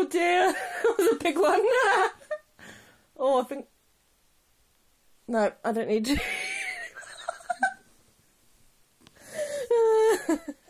Oh dear, that was a big one. Oh, I think... No, I don't need to.